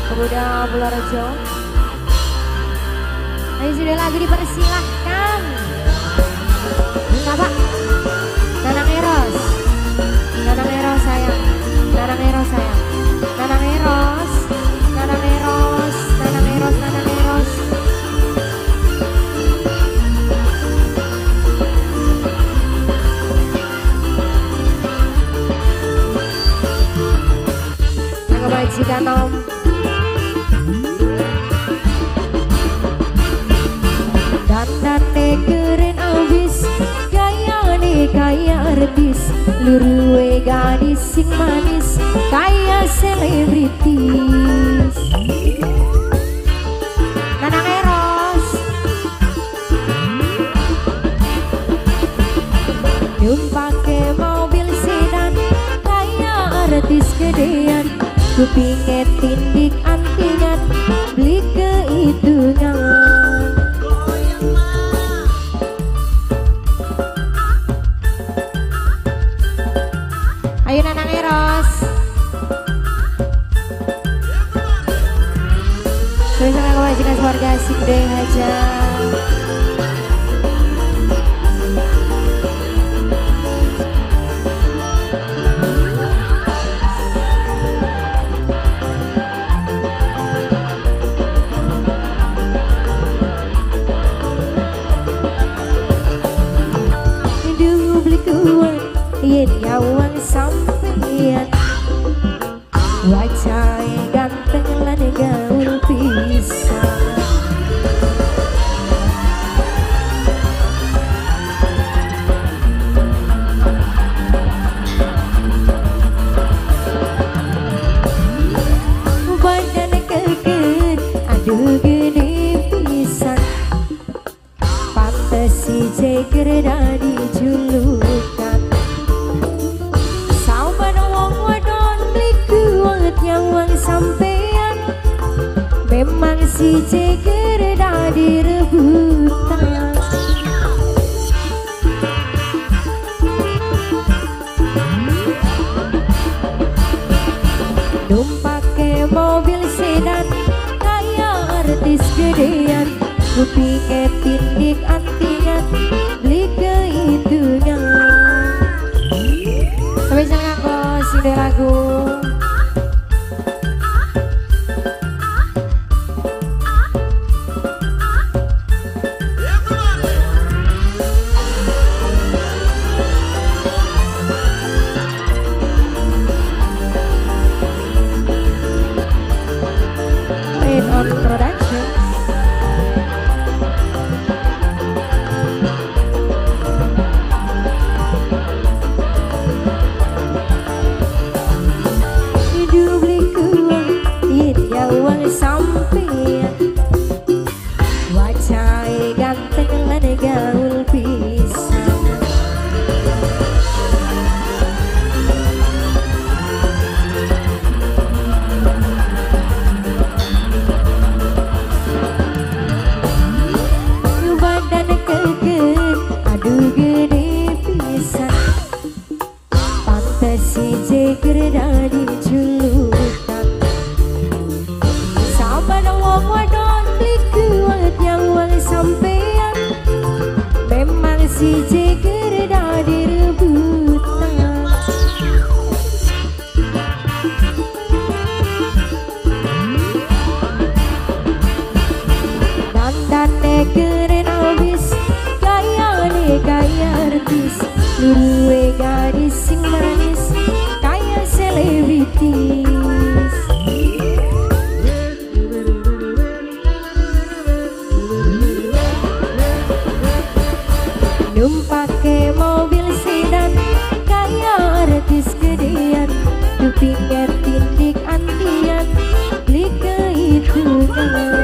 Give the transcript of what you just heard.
Pemuda Bularajo. Ayo sudah lagi dipersilahkan. Bapak Nanang Eros. Nanang Eros sayang. Nanang Eros sayang. Nanang Eros. Nanang Eros. Nanang Eros. Nanang Eros. Angga bajikan nom. Dandane keren abis, gayane kaya artis, luruwe gadis sing manis, kaya selebritis. Nanang Eros, numpake mobil sedan, kaya artis gedean, kupinge tindik antingan, beli kehitungan. Ayo Nanang Eros. Bersama kewajiban keluarga Sinde Haja. Hidup beli kuat, yen yawang sampeyan, wajah ganteng lan gaul pisan. Badan keker, aduh gede pisan, pantes si jeger dadi julukan. Nyawang sampean, memang si jeger dadi rebutan. Numpake mobil sedan, kaya artis gedean, kupinge tindik antingan, beli kehitungan. Sampai sana kok sini lagu. On production. Hidup likuan, yen yawang sampeyan, wajah ganteng lan gaul pisan. Si jeger dadi julukan, sabar wong wadon beli kuat nyawang sampeyan, memang si jeger dadi rebutan. Dandane keren abis, gayane kaya artis, luruwe gadis sing manis, kaya selebritis. Numpake mobil sedan, kaya artis gedean, kupinge tindik antian, beli kehitungan.